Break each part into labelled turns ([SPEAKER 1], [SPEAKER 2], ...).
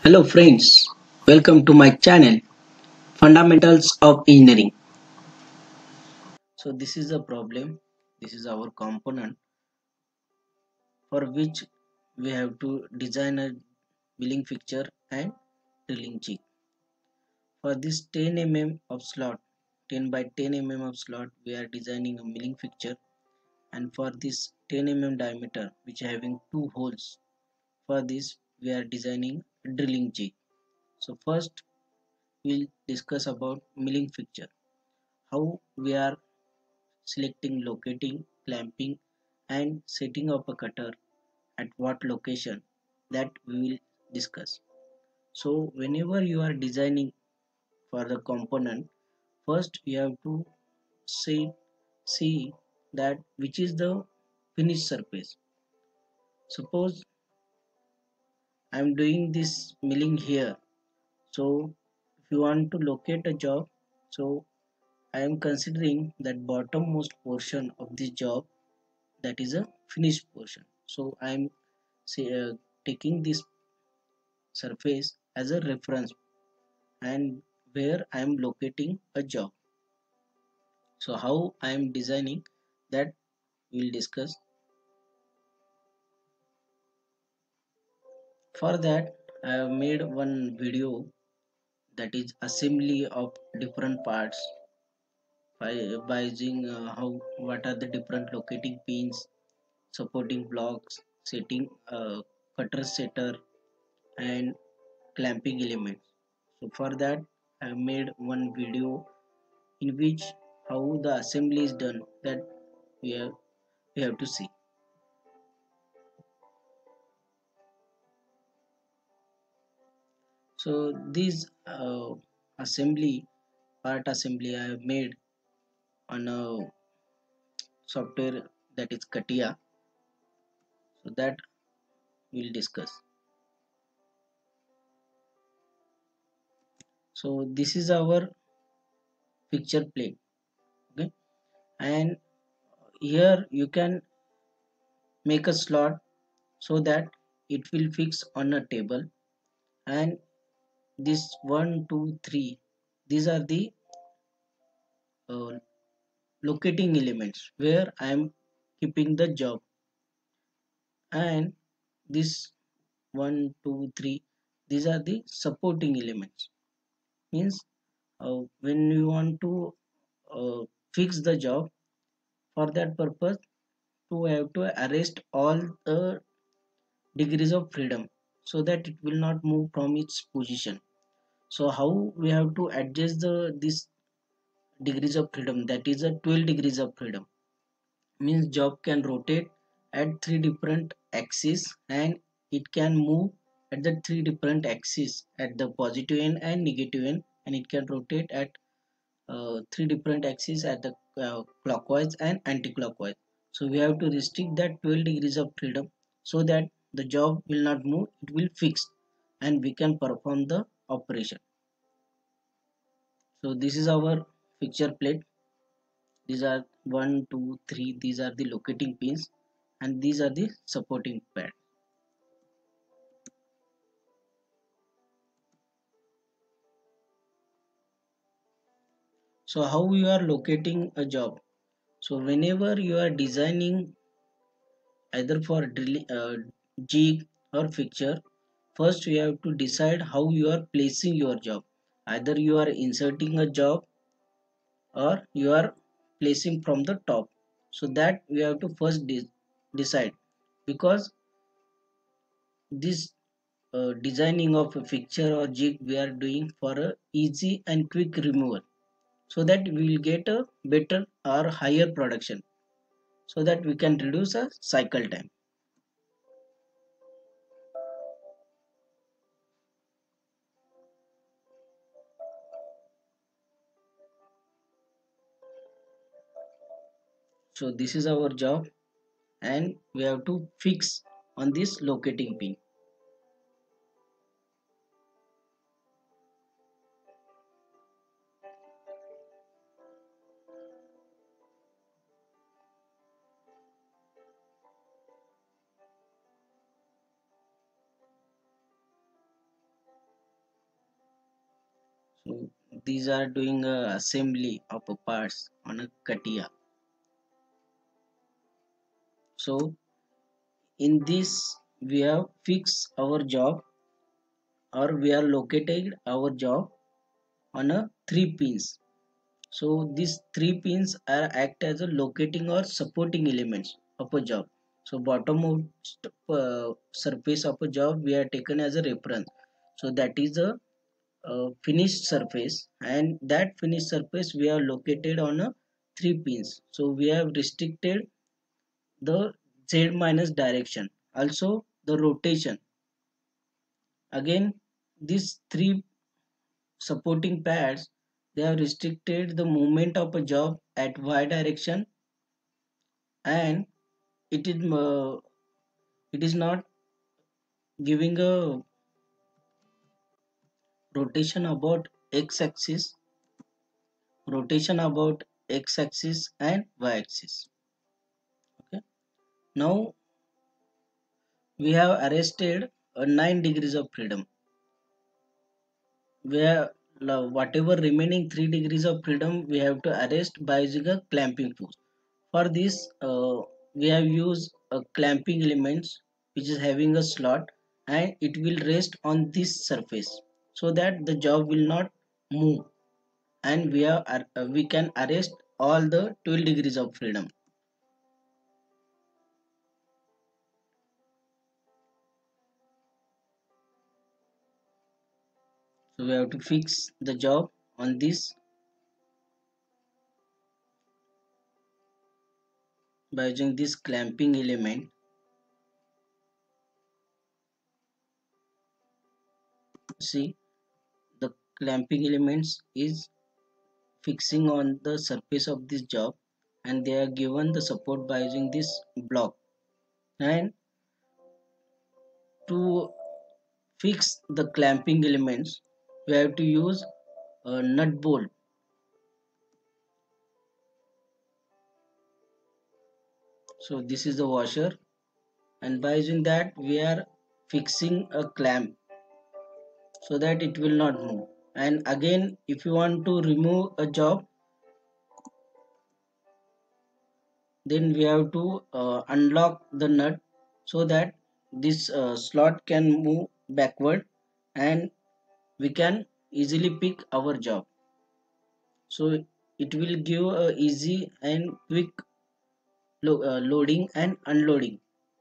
[SPEAKER 1] Hello friends, welcome to my channel Fundamentals of Engineering. So this is a problem, this is our component for which we have to design a milling fixture and drilling jig. For this 10 mm of slot, 10 by 10 mm of slot, we are designing a milling fixture, and for this 10 mm diameter which having two holes, for this we are designing a drilling jig. So first we'll discuss about milling fixture, how we are selecting, locating, clamping and setting up a cutter at what location, that we will discuss. So whenever you are designing for the component, first you have to see that which is the finished surface. Suppose I am doing this milling here, so if you want to locate a job, so I am considering that bottommost portion of this job, that is a finished portion. So I am taking this surface as a reference and where I am locating a job. So how I am designing, that we will discuss. For that I have made one video, that is assembly of different parts by using how what are the different locating pins, supporting blocks, setting cutter setter and clamping elements. So for that I have made one video in which how the assembly is done, that we have, we have to see. So this assembly I have made on a software, that is Katia. So that we'll discuss. So this is our picture plate, okay, and here you can make a slot so that it will fix on a table, and this one two three, these are the uh, locating elements where I am keeping the job, and this one two three, these are the supporting elements. Means when you want to fix the job, for that purpose to have to arrest all the degrees of freedom so that it will not move from its position. So how we have to adjust the this degrees of freedom, that is a 12 degrees of freedom. Means job can rotate at three different axes, and it can move at the three different axes at the positive end and negative end, and it can rotate at three different axes at the clockwise and anti-clockwise. So we have to restrict that 12 degrees of freedom so that the job will not move, it will fix, and we can perform the operation. So this is our fixture plate. These are one two three, these are the locating pins, and these are the supporting pad. So how you are locating a job? So whenever you are designing either for jig or fixture, first you have to decide how you are placing your job. Either you are inserting a job or you are placing from the top. So that we have to first decide, because this designing of a fixture or jig we are doing for a easy and quick removal, so that we will get a better or higher production, so that we can reduce a cycle time. So this is our job, and we have to fix on this locating pin. So these are doing a assembly of a parts on a CATIA. So in this we have fixed our job, or we are located our job on a three pins. So these three pins are act as a locating or supporting elements of a job. So bottommost surface of a job we are taken as a reference. So that is a finished surface, and that finished surface we are located on a three pins. So we have restricted the z minus direction, also the rotation. Again, these three supporting pads, they have restricted the movement of a job at y direction, and it is not giving a rotation about x axis, and y axis. Okay, now we have arrested 9 degrees of freedom, where whatever remaining 3 degrees of freedom we have to arrest by using a clamping force. For this we have used a clamping elements which is having a slot, and it will rest on this surface so that the job will not move, and we can arrest all the 12 degrees of freedom. So we have to fix the job on this by using this clamping element. See, the clamping elements is fixing on the surface of this job, and they are given the support by using this block. And to fix the clamping elements we have to use a nut bolt. So this is the washer, and by using that we are fixing a clamp so that it will not move. And again, if you want to remove a job, then we have to unlock the nut so that this slot can move backward, and we can easily pick our job. So it will give a easy and quick loading and unloading.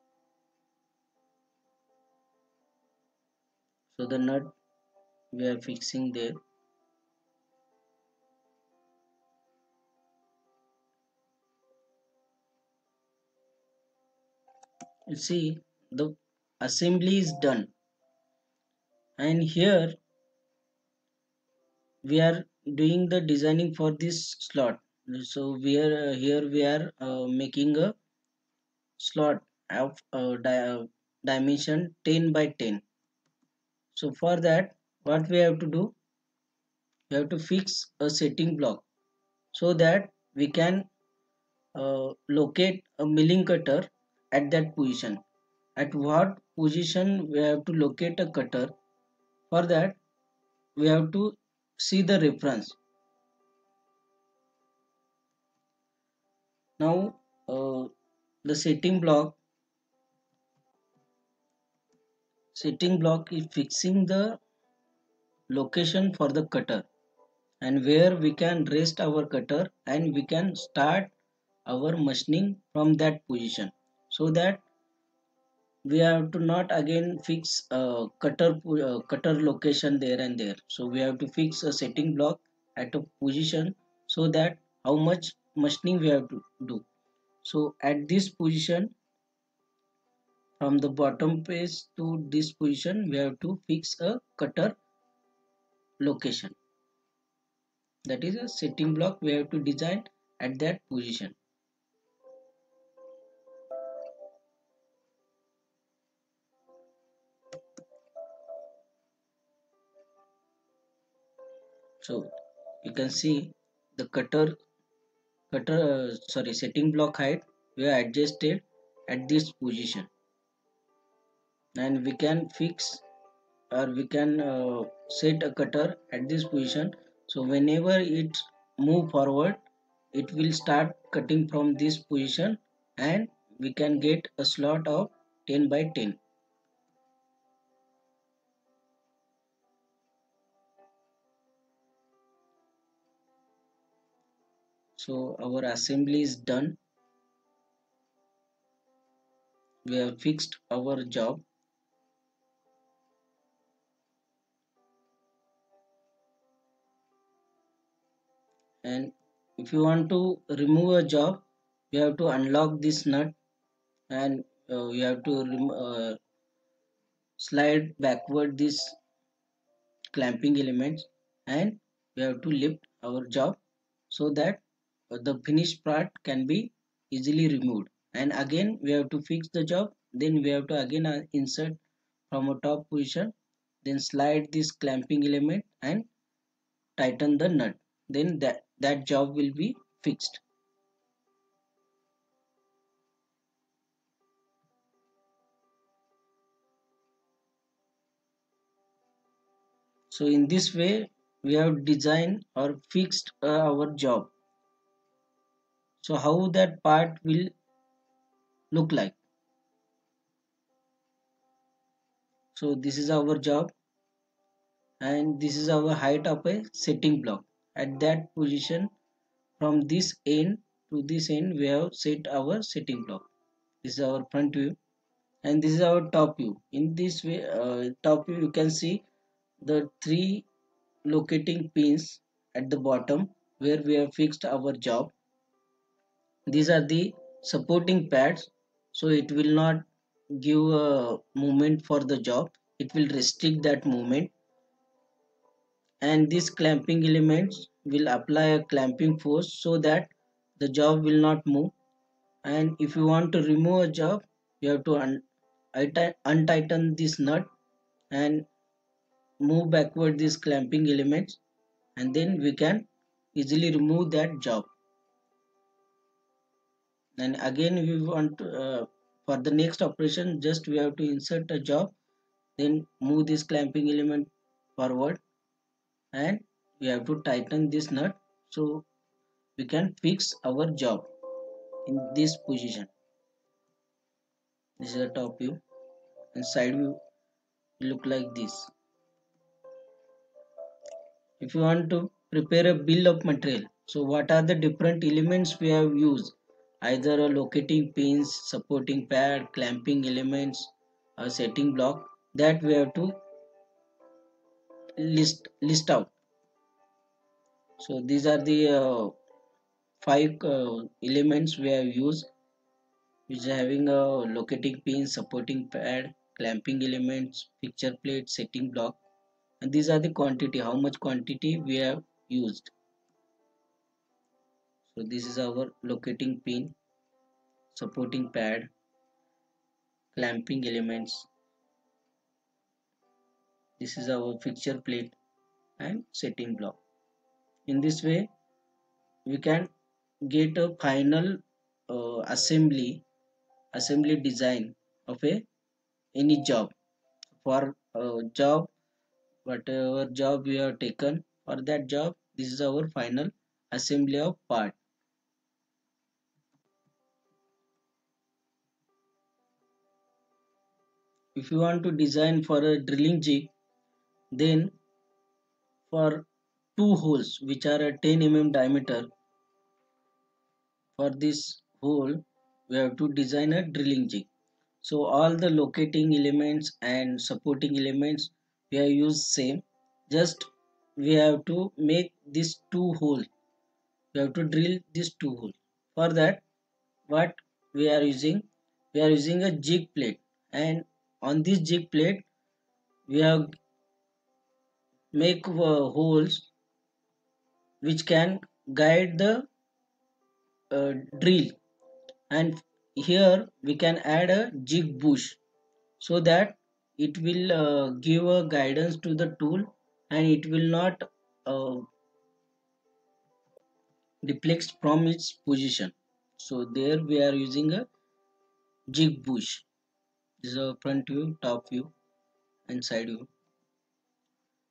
[SPEAKER 1] So the nut we are fixing there. You see, the assembly is done, and here we are doing the designing for this slot. So we are here we are making a slot of dimension 10 by 10. So for that, what we have to do, we have to fix a setting block so that we can locate a milling cutter at that position. At what position we have to locate a cutter? For that we have to see the reference. Now the setting block is fixing the location for the cutter, and where we can rest our cutter, and we can start our machining from that position, so that we have to not again fix cutter location there and there. So we have to fix a setting block at a position, so that how much machining we have to do. So at this position, from the bottom page to this position, we have to fix a cutter location. That is a setting block we have to design at that position. So you can see the setting block height we are adjusted at this position, and we can fix or we can set a cutter at this position. So whenever it move forward, it will start cutting from this position, and we can get a slot of 10 by 10. So our assembly is done. We have fixed our job. And if you want to remove a job, you have to unlock this nut, and you have to slide backward this clamping elements, and we have to lift our job so that the finished part can be easily removed. And again we have to fix the job, then we have to again insert from a top position, then slide this clamping element and tighten the nut, then that job will be fixed. So in this way we have designed or fixed our job. So how that part will look like? So this is our job, and this is our height of a setting block. At that position, from this end to this end, we have set our setting block. This is our front view, and this is our top view. In this way, top view, you can see the three locating pins at the bottom where we have fixed our job. These are the supporting pads, so it will not give a movement for the job, it will restrict that movement. And these clamping elements will apply a clamping force so that the job will not move. And if you want to remove a job, you have to untighten this nut and move backward these clamping elements, and then we can easily remove that job. And again we want to, for the next operation, just we have to insert a job, then move this clamping element forward, and we have to tighten this nut so we can fix our job in this position. This is the top view, and side view will look like this. If you want to prepare a bill of material, so what are the different elements we have used? Either a locating pins, supporting pad, clamping elements, a setting block, that we have to list out. So these are the five elements we have used, which is having a locating pin, supporting pad, clamping elements, picture plate, setting block, and these are the quantity, how much quantity we have used. So this is our locating pin, supporting pad, clamping elements. This is our fixture plate and setting block. In this way, we can get a final assembly design of a any job. For a job, whatever job we have taken for that job, this is our final assembly of part. If you want to design for a drilling jig, then for two holes which are a 10 diameter, for this hole we have to design a drilling jig. So all the locating elements and supporting elements we have used same, just we have to make these two holes, we have to drill these two holes. For that, what we are using a jig plate, and on this jig plate we have make holes which can guide the drill. And here we can add a jig bush so that it will give a guidance to the tool, and it will not uh, deflect from its position. So there we are using a jig bush. This is a front view, top view, and side view.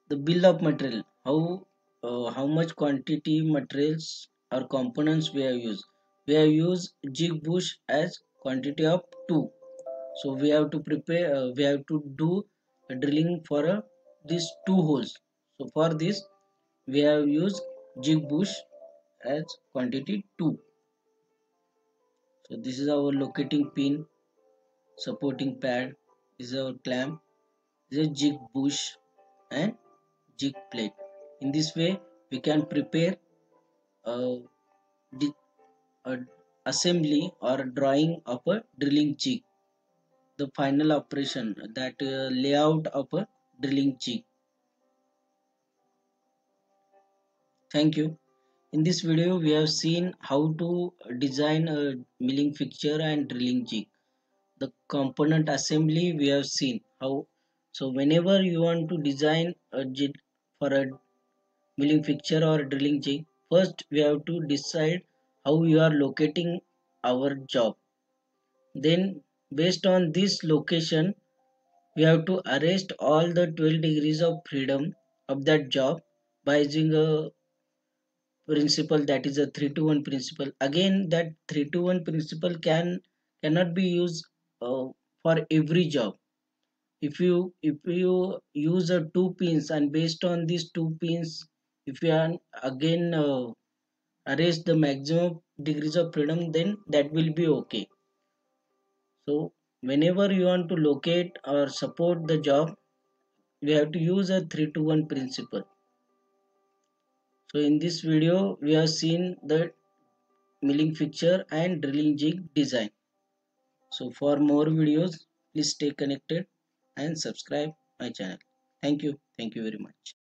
[SPEAKER 1] The bill of material, how much quantity materials or components we have used. We have used jig bush as quantity of 2, so we have to prepare, we have to do a drilling for these 2 holes. So for this we have used jig bush as quantity 2. So this is our locating pin, supporting pad, this is our clamp, this is jig bush and jig plate. In this way we can prepare a, a assembly or drawing of a drilling jig, the final operation, that layout of a drilling jig. Thank you. In this video we have seen how to design a milling fixture and drilling jig. The component assembly we have seen how. So whenever you want to design a jig for a milling fixture or drilling jig, first we have to decide how you are locating our job. Then based on this location we have to arrest all the 12 degrees of freedom of that job by using a principle, that is a 3 to 1 principle. Again that 3 to 1 principle cannot be used for every job. If you use a 2 pins, and based on these 2 pins if you are again arrest the maximum degrees of freedom, then that will be okay. So whenever you want to locate or support the job, we have to use a 3 to 1 principle. So in this video we have seen the milling fixture and drilling jig design. So for more videos please stay connected and subscribe my channel. Thank you very much.